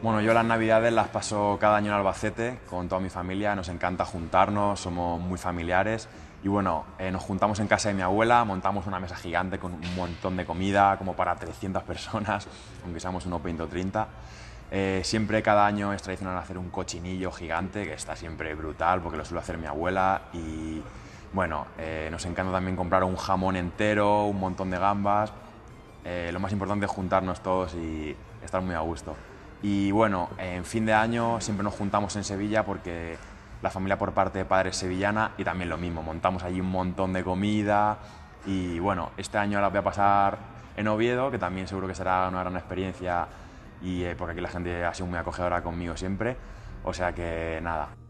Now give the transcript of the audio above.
Bueno, yo las navidades las paso cada año en Albacete con toda mi familia, nos encanta juntarnos, somos muy familiares y bueno, nos juntamos en casa de mi abuela, montamos una mesa gigante con un montón de comida, como para 300 personas, aunque seamos unos 20 o 30. Siempre cada año es tradicional hacer un cochinillo gigante, que está siempre brutal porque lo suele hacer mi abuela y bueno, nos encanta también comprar un jamón entero, un montón de gambas. Lo más importante es juntarnos todos y estar muy a gusto. Y bueno, en fin de año siempre nos juntamos en Sevilla porque la familia por parte de padre es sevillana y también lo mismo, montamos allí un montón de comida y bueno, este año la voy a pasar en Oviedo, que también seguro que será una gran experiencia y porque aquí la gente ha sido muy acogedora conmigo siempre, o sea que nada.